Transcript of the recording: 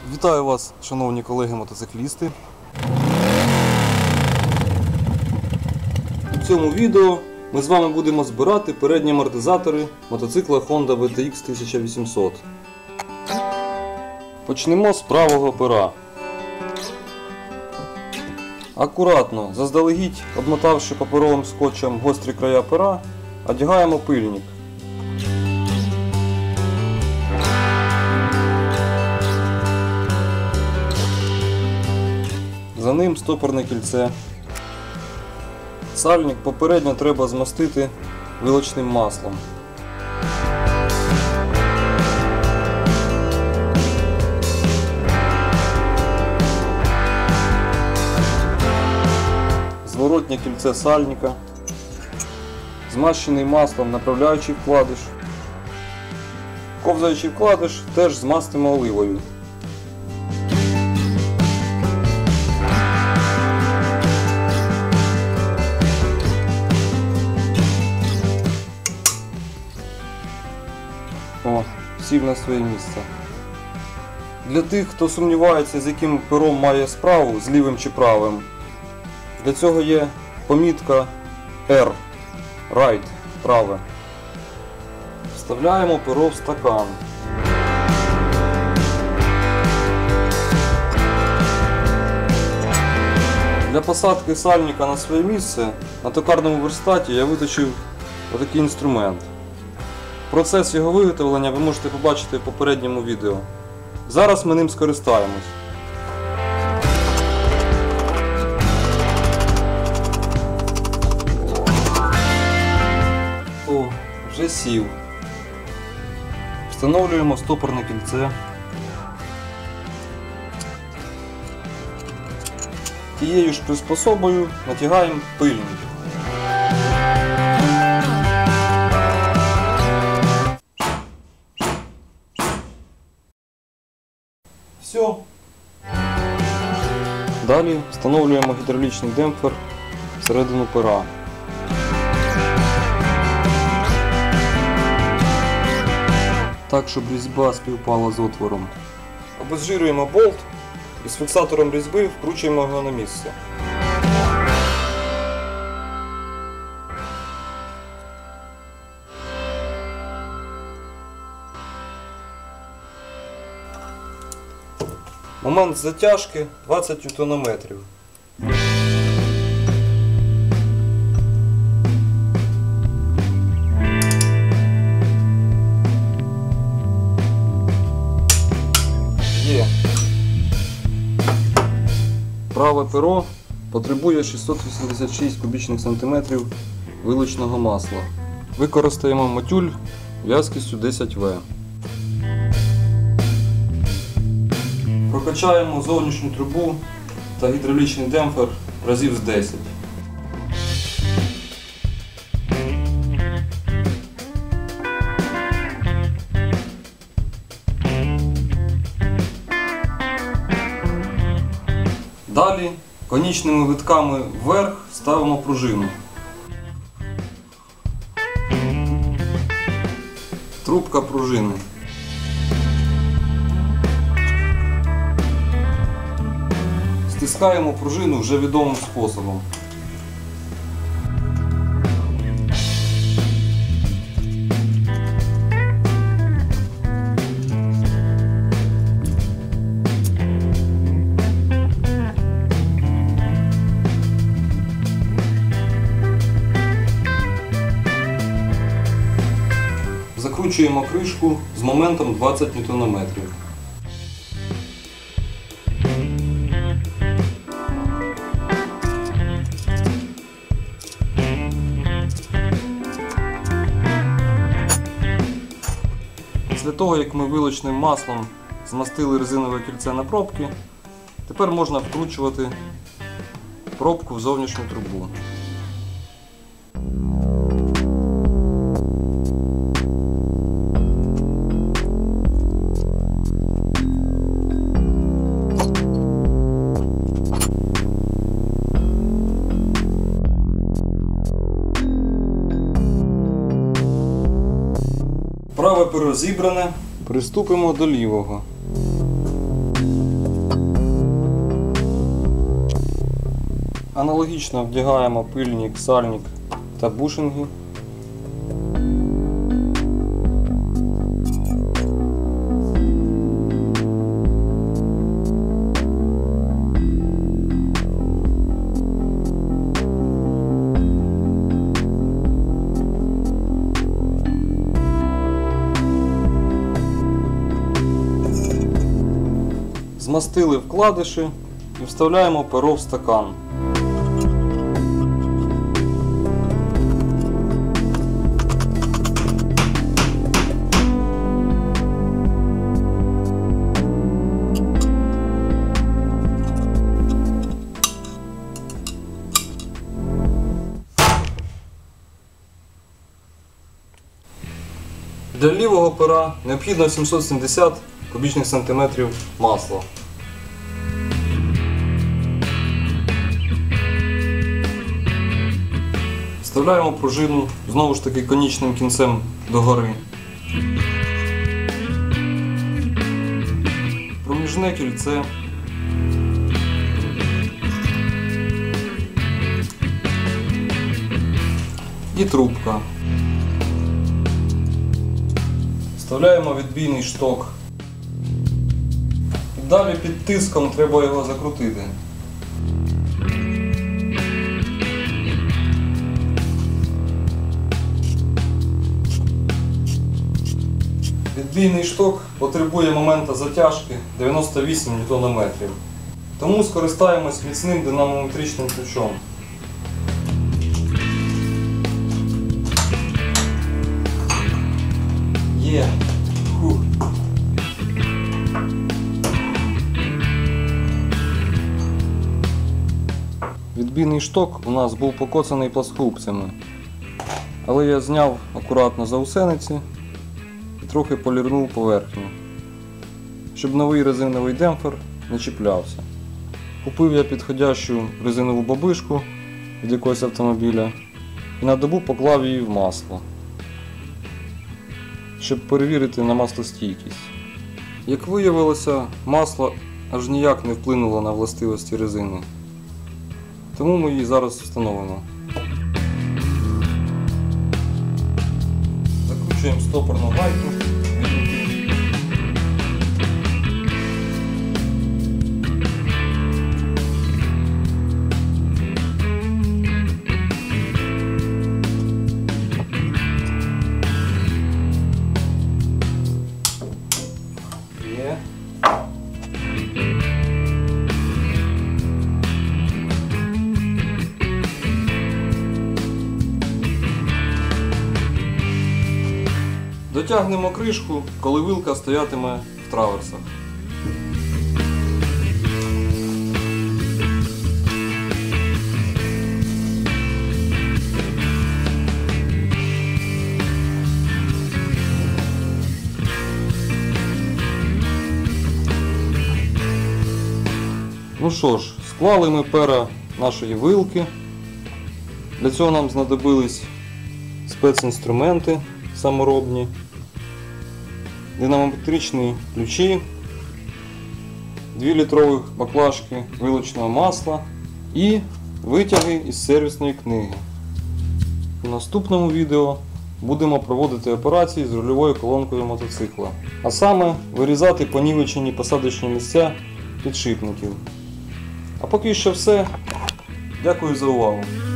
Вітаю вас, шановні колеги-мотоциклісти. У цьому відео ми з вами будемо збирати передні амортизатори мотоцикла Honda VTX 1800. Почнемо з правого пера. Акуратно, заздалегідь обмотавши паперовим скотчем гострі края пера, одягаємо пильник. За ним стопорне кільце. Сальник попередньо треба змастити вилочним маслом. Зворотнє кільце сальника. Змащений маслом направляючий вкладиш. Ковзаючий вкладиш теж змастимо оливою. О, сів на своє місце. Для тих, хто сумнівається, з яким пером має справу, з лівим чи правим, для цього є помітка R, right, праве. Вставляємо перо в стакан. Для посадки сальника на своє місце на токарному верстаті я виточив отакий інструмент. Процес його виготовлення ви можете побачити в попередньому відео. Зараз ми ним скористаємось. О, вже сів. Встановлюємо стопорне кільце. Тією ж приспособою натягаємо пильник. Все. Далі встановлюємо гідравлічний демпфер всередину пера. Так, щоб різьба співпала з отвором. Обезжирюємо болт і з фіксатором різьби вкручуємо його на місце. Момент затяжки 20 Нм. Є. Праве перо потребує 686 кубічних сантиметрів вилочного масла. Використаємо мотюль в'язкістю 10В. Прокачаємо зовнішню трубу та гідравлічний демпфер разів з 10. Далі конічними витками вверх ставимо пружину. Трубка пружини. Стискаємо пружину вже відомим способом. Закручуємо кришку з моментом 20 Нм. Після того, як ми вилочним маслом змастили резинове кільце на пробки, тепер можна вкручувати пробку в зовнішню трубу. Праве перо зібране, приступимо до лівого. Аналогічно вдягаємо пильник, сальник та бушинги. Змастили вкладиші і вставляємо перо в стакан. Для лівого пера необхідно 770 кубічних сантиметрів масла. Вставляємо пружину, знову ж таки конічним кінцем догори. Проміжне кільце. І трубка. Вставляємо відбійний шток. І далі під тиском треба його закрутити. Відбійний шток потребує моменту затяжки 98 Нм. Тому скористаємось міцним динамометричним ключом. Є. Фух. Відбійний шток у нас був покоцаний пласкогубцями, але я зняв акуратно заусениці і трохи полірнув поверхню, щоб новий резиновий демпфер не чіплявся. Купив я підходящу резинову бабишку від якогось автомобіля і на добу поклав її в масло, щоб перевірити на маслостійкість. Як виявилося, масло аж ніяк не вплинуло на властивості резини. Тому ми її зараз встановимо. Закручуємо стопорну гайку. Є. Дотягнемо кришку, коли вилка стоятиме в траверсах. Ну що ж, склали ми пера нашої вилки. Для цього нам знадобились спецінструменти саморобні, динамометричні ключі, 2-літрових баклажки вилочного масла і витяги із сервісної книги. У наступному відео будемо проводити операції з рульовою колонкою мотоцикла, а саме вирізати понівечені посадочні місця підшипників. А поки що все. Дякую за увагу.